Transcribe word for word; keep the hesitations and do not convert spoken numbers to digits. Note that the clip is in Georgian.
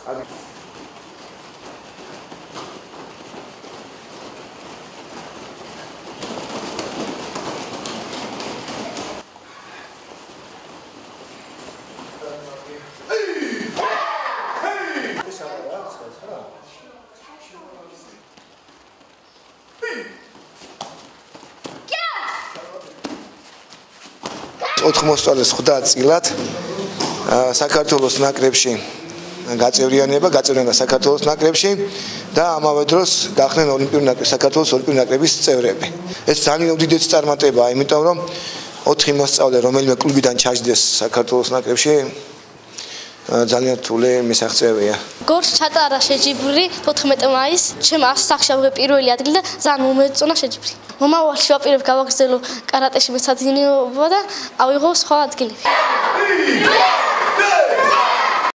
ოთხმოსწავლეს ხვდა წილად საქართველოს ნაკრებში გაწევრიანება, გაწევრიანება საქართველოს ნაკრებში და ამავე დროს გახდნენ ოლიმპიური ნაკრების საქართველოს ოლიმპიური ნაკრების წევრები. ეს ძალიან უდიდესი წარმატებაა, იმიტომ რომ ოთხი მოსწავლე რომელიმე კლუბიდან ჩაჯდეს საქართველოს ნაკრებში ძალიან რთული მისაღწევია. გორს ჩატარა შეჯიბრი თოთხმეტი მაისს, ჩემ ასახში ავიღე პირველი ადგილი და ძალიან მომეწონა შეჯიბრი. მომავალში ვაპირებ გავაგრძელო კარატეში მეცადინეობა და ავიღო სხვა ადგილები.